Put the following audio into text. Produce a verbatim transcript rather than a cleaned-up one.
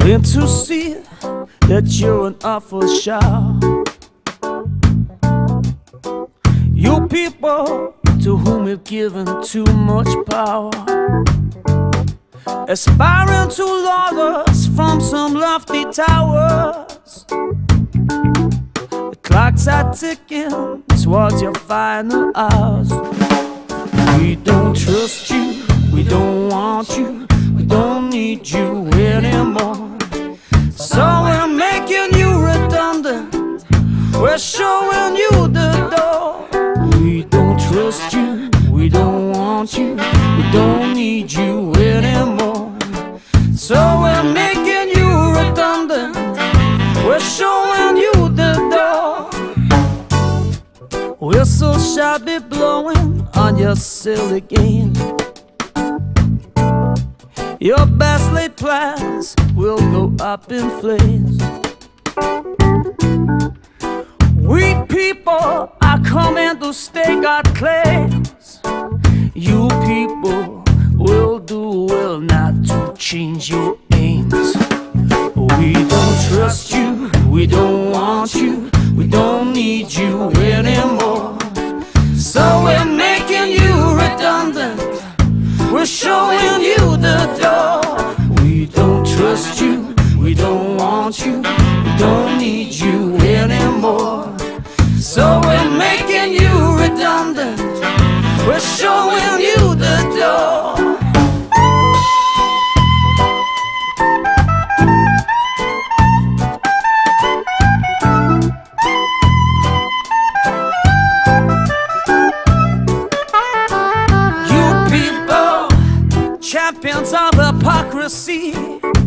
Plain to see that you're an awful shout. You people to whom you've given too much power, aspiring to lord us from some lofty towers. The clocks are ticking towards your final hours. We don't trust you, we don't want you, we don't need you anymore. So we're making you redundant, we're showing you the door. We don't trust you, we don't want you, we don't need you anymore. So we're making you redundant, we're showing you the door. We're so shabby blowing on your silly game. Your best laid plans will go up in flames. We people are coming to stake our claims. You people will do well not to change your aims. We don't trust you, we don't want you, we don't need you anymore. So we're making you redundant, we're showing you the door. We don't trust you, we don't want you, we don't need you anymore. So we're making you redundant, we're showing you the door. You people, champions of hypocrisy,